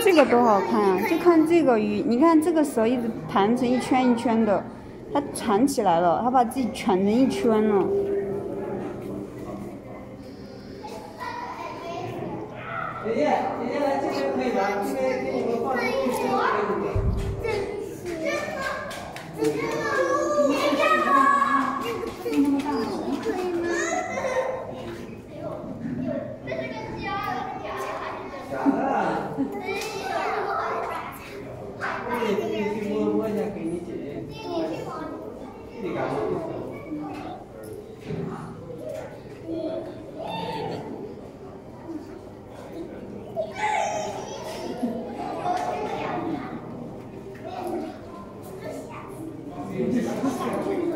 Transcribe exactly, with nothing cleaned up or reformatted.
这个多好看啊！就看这个鱼，你看这个蛇一直盘成一圈一圈的，它缠起来了，它把自己蜷成一圈了。 姐姐，姐姐来这边可以吗？这边给你们放东西可以吗？真是，真的，你看吗？这么大龙可以吗？这是个假的，假的。对，可以去摸摸一下，给你姐姐。你干嘛？Thank you.